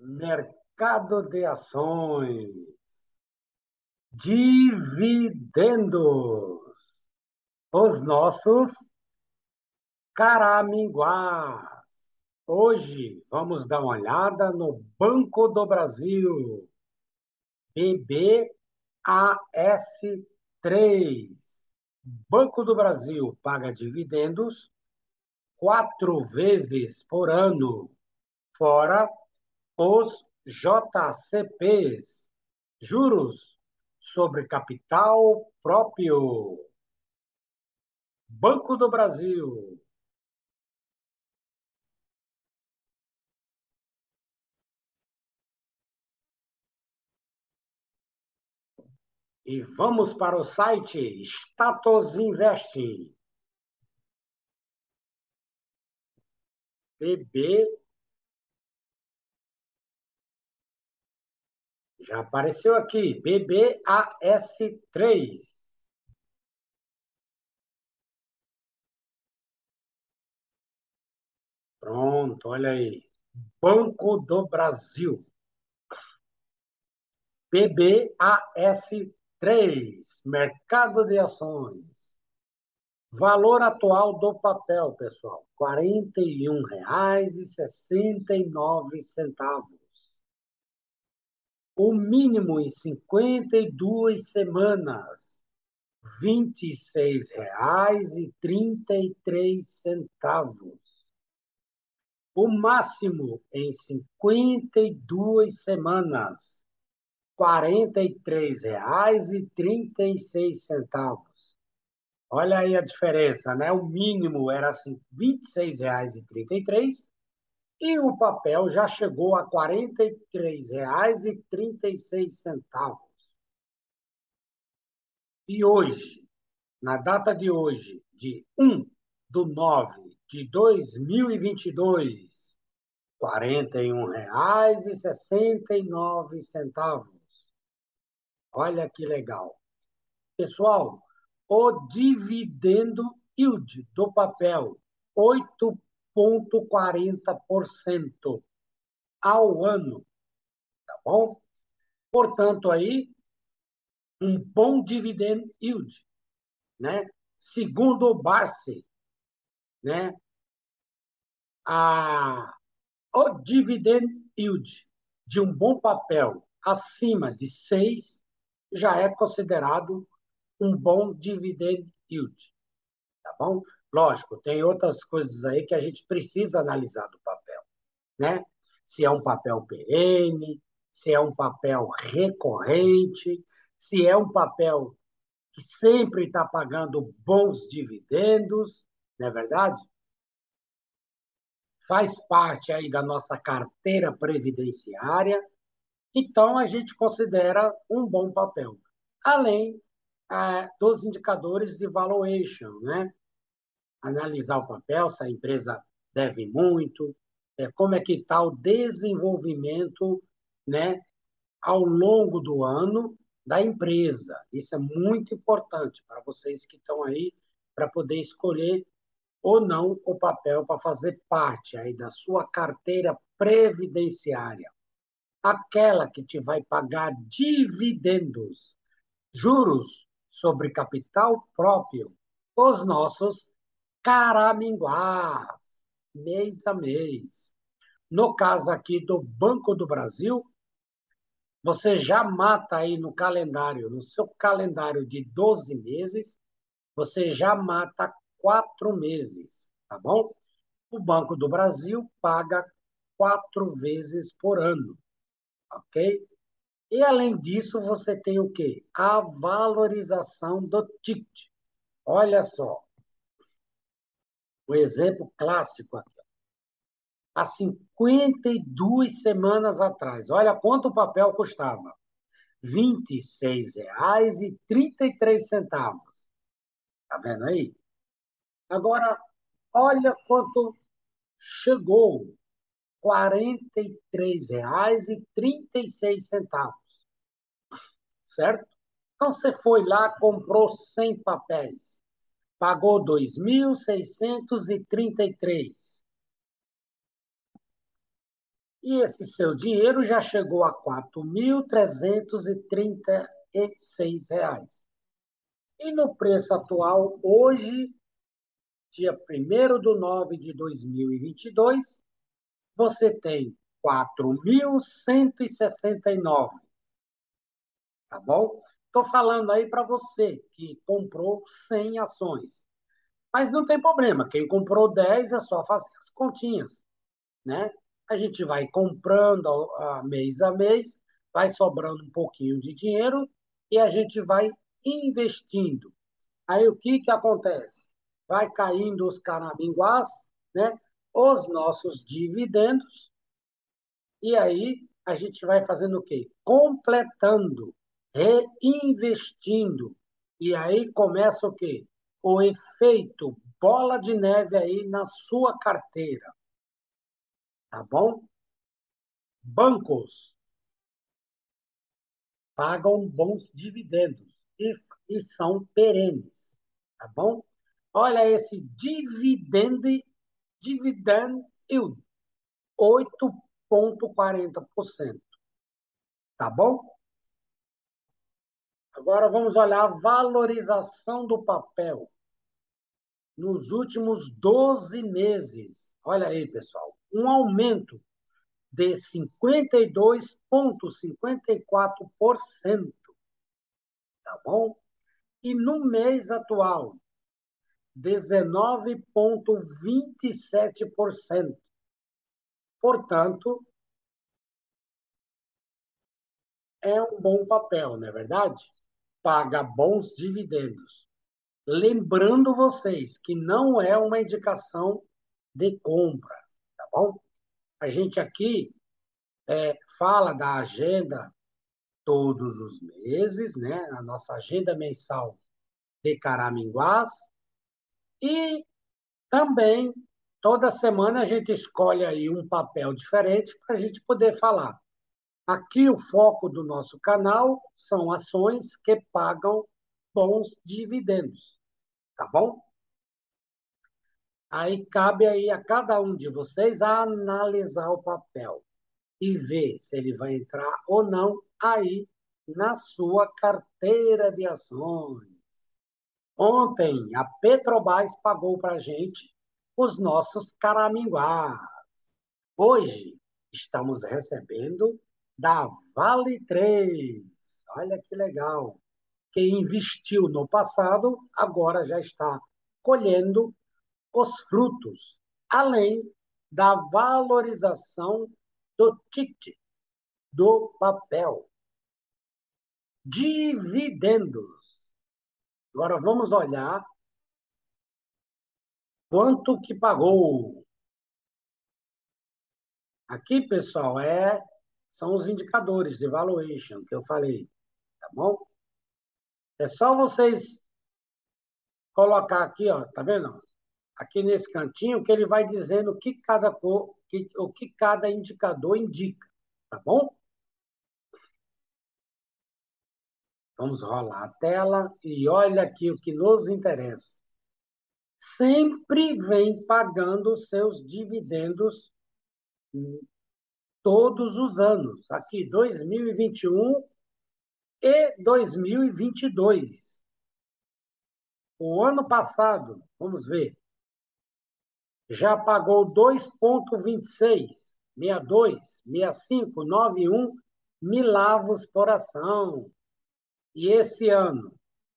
Mercado de ações, dividendos, os nossos caraminguás. Hoje vamos dar uma olhada no Banco do Brasil, BBAS3. Banco do Brasil paga dividendos 4 vezes por ano, fora os JCPs, juros sobre capital próprio. Banco do Brasil. E vamos para o site Status Invest. BB. Já apareceu aqui. BBAS3. Pronto, olha aí. Banco do Brasil. BBAS3. Mercado de ações. Valor atual do papel, pessoal, R$ 41,69. O mínimo em 52 semanas, R$ 26,33. O máximo em 52 semanas, R$ 43,36. Olha aí a diferença, né? O mínimo era assim, R$ 26,33 e o papel já chegou a R$ 43,36. E hoje, na data de hoje, de 1/9/2022, R$ 41,69. Olha que legal. Pessoal, o dividendo yield do papel, 8,40% ao ano, tá bom? Portanto, aí, um bom dividend yield, né? Segundo o Barsi, né? O dividend yield de um bom papel acima de 6 já é considerado um bom dividend yield, tá bom? Lógico, tem outras coisas aí que a gente precisa analisar do papel, né? Se é um papel perene, se é um papel recorrente, se é um papel que sempre está pagando bons dividendos, não é verdade? Faz parte aí da nossa carteira previdenciária, então a gente considera um bom papel. Além dos indicadores de valuation, né? Analisar o papel, se a empresa deve muito, como é que está o desenvolvimento, né, ao longo do ano da empresa. Isso é muito importante para vocês que estão aí para poder escolher ou não o papel para fazer parte aí da sua carteira previdenciária, aquela que te vai pagar dividendos, juros sobre capital próprio, os nossos caraminguás, mês a mês. No caso aqui do Banco do Brasil, você já mata aí no calendário, no seu calendário de 12 meses, você já mata 4 meses, tá bom? O Banco do Brasil paga 4 vezes por ano, ok? E, além disso, você tem o quê? A valorização do ticket. Olha só, o exemplo clássico aqui. Há 52 semanas atrás, olha quanto o papel custava. R$ 26,33. Tá vendo aí? Agora, olha quanto chegou. R$ 43,36. Certo? Então, você foi lá, comprou 100 papéis, pagou 2.633. E esse seu dinheiro já chegou a R$ 4.336. E no preço atual, hoje, dia 1º de 9 de 2022, você tem 4.169, tá bom? Estou falando aí para você que comprou 100 ações. Mas não tem problema, quem comprou 10 é só fazer as continhas, né? A gente vai comprando mês a mês, vai sobrando um pouquinho de dinheiro e a gente vai investindo. Aí o que que acontece? Vai caindo os caraminguás, né? Os nossos dividendos, e aí a gente vai fazendo o quê? Completando, reinvestindo. E aí começa o quê? O efeito bola de neve aí na sua carteira, tá bom? Bancos pagam bons dividendos e são perenes, tá bom? Olha esse dividend yield, 8,40%, tá bom? Agora vamos olhar a valorização do papel nos últimos 12 meses. Olha aí, pessoal, um aumento de 52,54%, tá bom? E no mês atual, 19,27%. Portanto, é um bom papel, não é verdade? Paga bons dividendos. Lembrando vocês que não é uma indicação de compra, tá bom? A gente aqui fala da agenda todos os meses, né? A nossa agenda mensal de Caraminguás. E também, toda semana, a gente escolhe aí um papel diferente para a gente poder falar. Aqui, o foco do nosso canal são ações que pagam bons dividendos, tá bom? Aí cabe aí a cada um de vocês analisar o papel e ver se ele vai entrar ou não aí na sua carteira de ações. Ontem, a Petrobras pagou para a gente os nossos caraminguás. Hoje, estamos recebendo da Vale 3. Olha que legal. Quem investiu no passado, agora já está colhendo os frutos, além da valorização do ticket, do papel. Dividendos. Agora vamos olhar quanto que pagou. Aqui, pessoal, são os indicadores de valuation que eu falei, tá bom? É só vocês colocar aqui, ó, tá vendo? Aqui nesse cantinho que ele vai dizendo o que cada indicador indica, tá bom? Vamos rolar a tela e olha aqui o que nos interessa. Sempre vem pagando seus dividendos todos os anos. Aqui, 2021 e 2022. O ano passado, vamos ver, já pagou 2,26, 62, 65, 91 milavos por ação. E esse ano,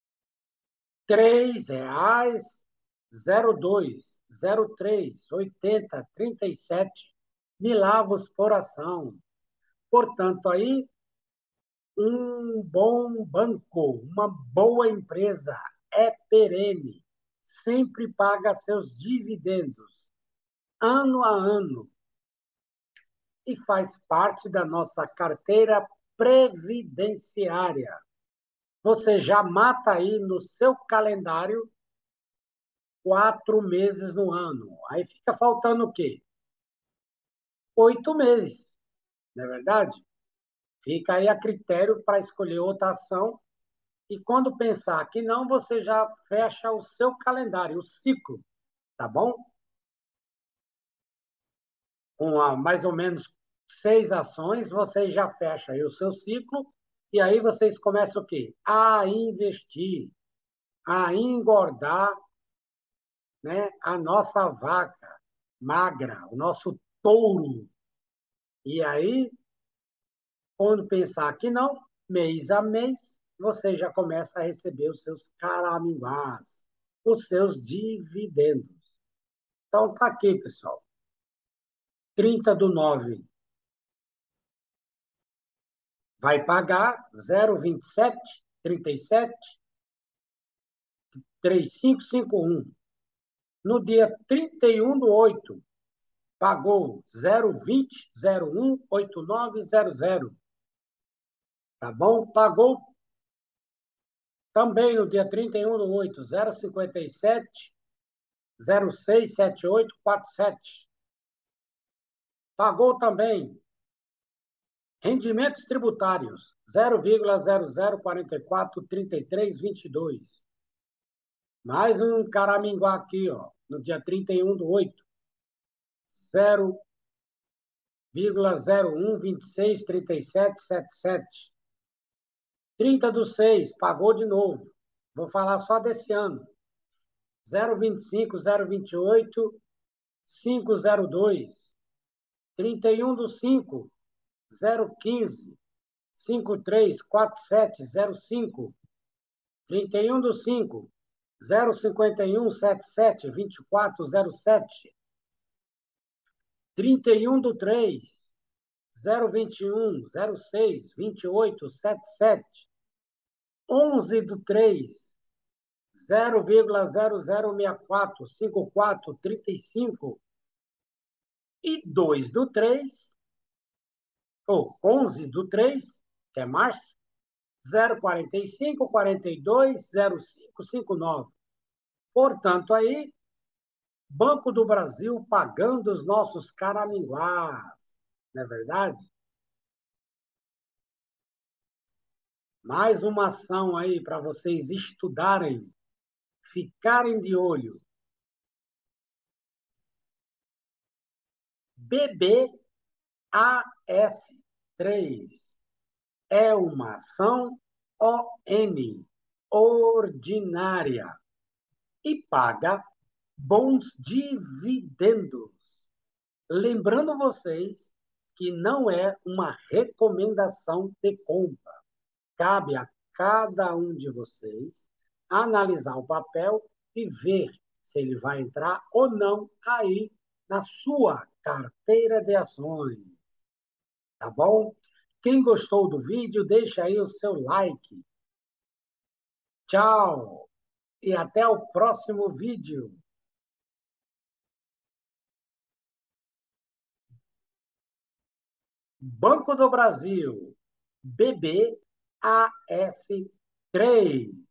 R$ 3,02, 03, 80, 37 milavos por ação. Portanto, aí, um bom banco, uma boa empresa, é perene, sempre paga seus dividendos, ano a ano, e faz parte da nossa carteira previdenciária. Você já mata aí no seu calendário 4 meses no ano. Aí fica faltando o quê? 8 meses, não é verdade? Fica aí a critério para escolher outra ação. E quando pensar que não, você já fecha o seu calendário, o ciclo, tá bom? Mais ou menos 6 ações, vocês já fecham aí o seu ciclo, e aí vocês começam o quê? A investir, a engordar, né, a nossa vaca magra, o nosso touro. E aí, quando pensar que não, mês a mês, você já começa a receber os seus caraminguás, os seus dividendos. Então, tá aqui, pessoal. 30/9 vai pagar 0,27, 37, 3551. No dia 31/8, pagou 0,20, 01, 8900. Tá bom? Pagou também no dia 31/8, 0,57, 067847. Pagou também rendimentos tributários 0,00443322. Mais um caraminguá aqui, ó, no dia 31/8, 0,01263777. 30/6, pagou de novo. Vou falar só desse ano. 0,25, 0,28, 502. 31/5, 0,15, 534705. 31/5, 051772407. 31/3, 021, 06, 2877. 11/3, 0,00645435. E 2/3, ou 11/3, que é março, 045 42 0559. Portanto, aí, Banco do Brasil pagando os nossos caraminguás, não é verdade? Mais uma ação aí para vocês estudarem, ficarem de olho. BBAS3 é uma ação ON, ordinária, e paga bons dividendos. Lembrando vocês que não é uma recomendação de compra. Cabe a cada um de vocês analisar o papel e ver se ele vai entrar ou não aí na sua carteira de ações. Tá bom? Quem gostou do vídeo, deixa aí o seu like. Tchau e até o próximo vídeo. Banco do Brasil, BBAS3.